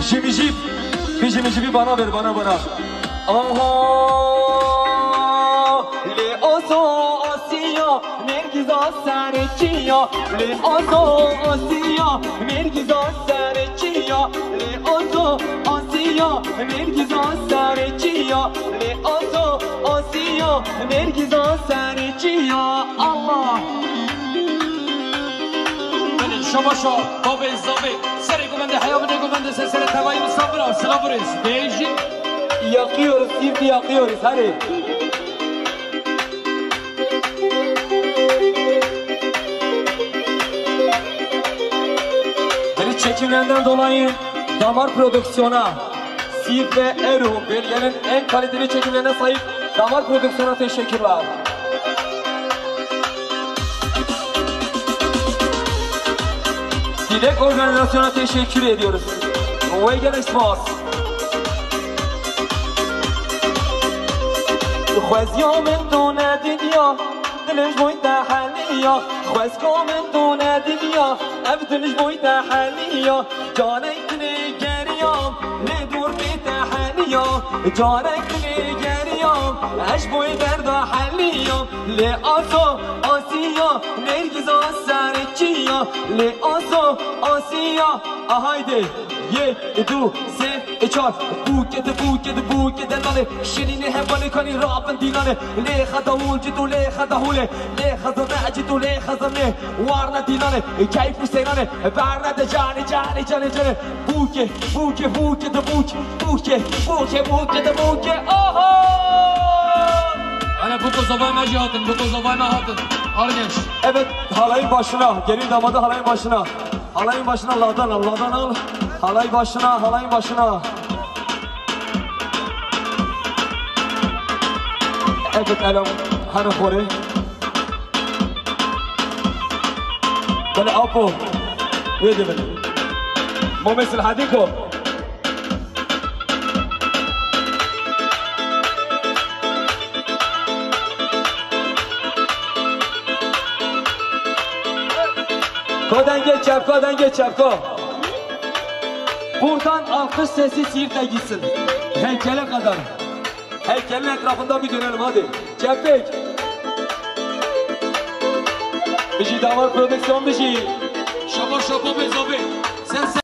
Jimmy bir Jimmy bana ver bana. Aha le ozo asiya mergiza sarıçıya le ozo asiya mergiza sarıçıya le ozo asiya mergiza sarıçıya le ozo asiya mergiza sarıçıya Allah شما باب اضافه سری گوونده حیابونه گوونده سلسله توایی مسافر سلام برس بیجی yakıyoruz şimdi yakıyoruz hadi beni çekimlerinden dolayı Damar Prodüksiyon'a Siirt ve Erzurum bölgenin en kaliteli çekimlerine sahip Damar Prodüksiyon'a teşekkürler. Dilek Organizasyon'a teşekkür ediyoruz. Wegen Esmas. خوزیام دونه دنیا دلش بوی تحلیا خوزیام دونه دنیا اب دلش بوی تحلیا جانک نگریام ندور بی تحلیا جانک نگریام اش بوی درد حلیام لی آسو آسیا نرگز آسرچیا لی آسو آسیا ahayde ye du se çar buket nane şirini hevani kani rabın dinane le khadawul jitu le khadahule le khazana jitu le khazane warna dinane kayf senane barna de cane buke oho ana bu kozovay majihatın bu kozovay mahatın argenç evet halayın başına gelin damadı halayın başına halayın başına Allah'tan al halay başına evet elam hanı khore böyle apo vedi beni momesil hadiko Kodan geç Çapko. Buradan alkış sesi Siirt'e gitsin. Heykele kadar. Heykelin etrafında bir dönelim hadi. Çepek. Bir şey Damar Prodüksiyon bir şey. شما باب اضافه